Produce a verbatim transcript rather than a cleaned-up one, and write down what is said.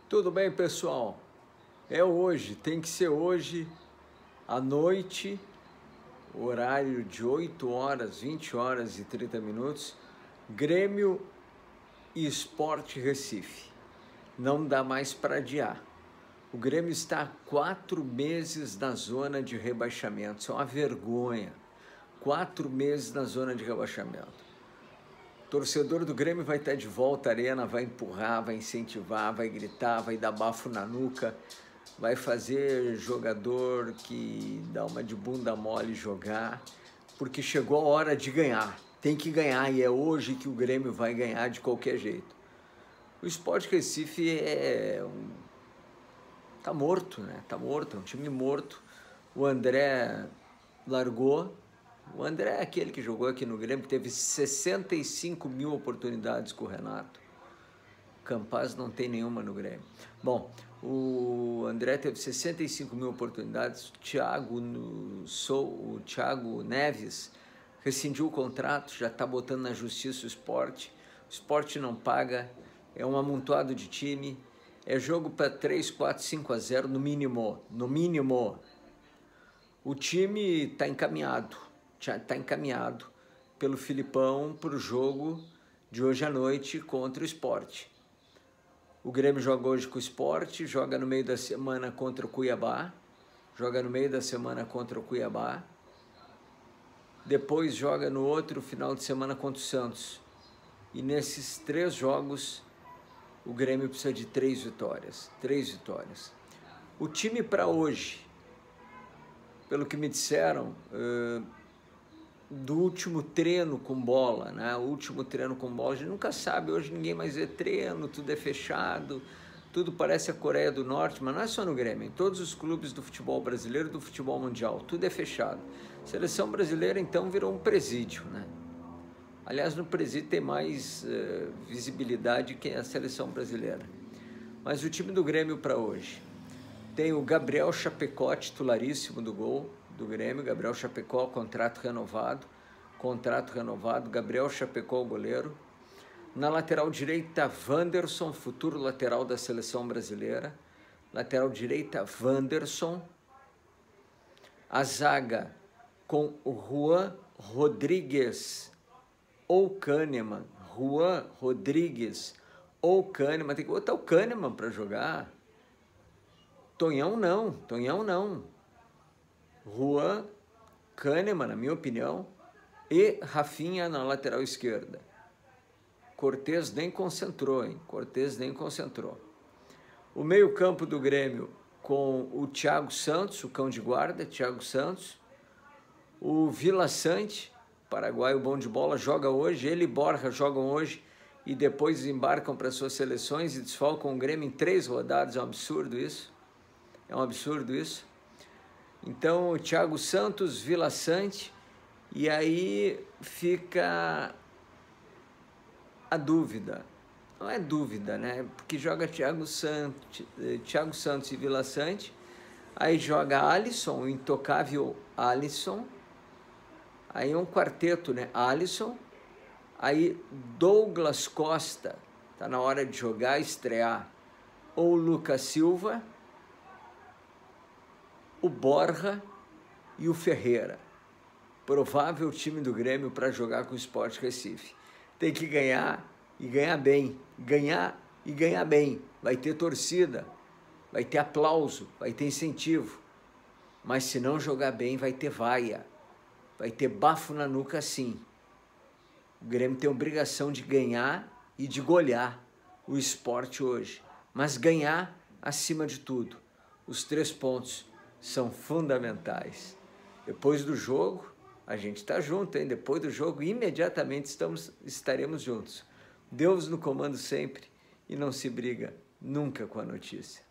Tudo bem, pessoal? É hoje, tem que ser hoje à noite, horário de oito horas, vinte horas e trinta minutos, Grêmio e Sport Recife. Não dá mais para adiar. O Grêmio está há quatro meses na zona de rebaixamento. Isso é uma vergonha. Quatro meses na zona de rebaixamento. O torcedor do Grêmio vai estar de volta à arena, vai empurrar, vai incentivar, vai gritar, vai dar bafo na nuca, vai fazer jogador que dá uma de bunda mole jogar, porque chegou a hora de ganhar. Tem que ganhar e é hoje que o Grêmio vai ganhar de qualquer jeito. O Sport Recife é um... tá morto, né? Tá morto, é um time morto. O André largou. O André é aquele que jogou aqui no Grêmio, que teve sessenta e cinco mil oportunidades com o Renato. O Campaz não tem nenhuma no Grêmio. Bom, o André teve sessenta e cinco mil oportunidades. O Thiago, no, sou, o Thiago Neves rescindiu o contrato, já está botando na justiça o esporte. O esporte não paga, é um amontoado de time. É jogo para três, quatro, cinco a zero no mínimo. No mínimo. O time está encaminhado. Está encaminhado pelo Filipão para o jogo de hoje à noite contra o Sport. O Grêmio joga hoje com o Sport, joga no meio da semana contra o Cuiabá, joga no meio da semana contra o Cuiabá, depois joga no outro final de semana contra o Santos. E nesses três jogos, o Grêmio precisa de três vitórias. Três vitórias. O time para hoje, pelo que me disseram, uh, do último treino com bola, né? O último treino com bola, a gente nunca sabe, hoje ninguém mais vê treino, tudo é fechado, tudo parece a Coreia do Norte, mas não é só no Grêmio, em todos os clubes do futebol brasileiro e do futebol mundial, tudo é fechado. A seleção brasileira, então, virou um presídio, né? Aliás, no presídio tem mais uh, visibilidade que a seleção brasileira. Mas o time do Grêmio para hoje tem o Gabriel Chapecó, titularíssimo do gol do Grêmio, Gabriel Chapecó, contrato renovado, contrato renovado, Gabriel Chapecó, o goleiro. Na lateral direita, Wanderson, futuro lateral da seleção brasileira. Lateral direita, Wanderson. A zaga com o Juan Rodrigues ou Kahneman. Juan Rodrigues ou Kahneman. Tem que botar o Kahneman para jogar. Tonhão não, Tonhão não. Juan, Kahneman, na minha opinião, e Rafinha na lateral esquerda. Cortez nem concentrou, hein? Cortez nem concentrou. O meio-campo do Grêmio com o Thiago Santos, o cão de guarda, Thiago Santos. O Vila Sante, paraguaio bom de bola, joga hoje. Ele e Borja jogam hoje e depois embarcam para suas seleções e desfalcam o Grêmio em três rodadas. É um absurdo isso. É um absurdo isso. Então, o Thiago Santos, Vila Sante, e aí fica a dúvida. Não é dúvida, né? Porque joga Thiago Santos, Thiago Santos e Vila Sante, aí joga Alisson, o intocável Alisson, aí é um quarteto, né? Alisson, aí Douglas Costa, tá na hora de jogar, estrear, ou Lucas Silva, o Borja e o Ferreira. Provável time do Grêmio para jogar com o Sport Recife. Tem que ganhar e ganhar bem. Ganhar e ganhar bem. Vai ter torcida, vai ter aplauso, vai ter incentivo. Mas se não jogar bem, vai ter vaia. Vai ter bafo na nuca sim. O Grêmio tem a obrigação de ganhar e de golear o Sport hoje. Mas ganhar acima de tudo. Os três pontos são fundamentais. Depois do jogo, a gente está junto, hein? Depois do jogo, imediatamente estamos, estaremos juntos. Deus no comando sempre e não se briga nunca com a notícia.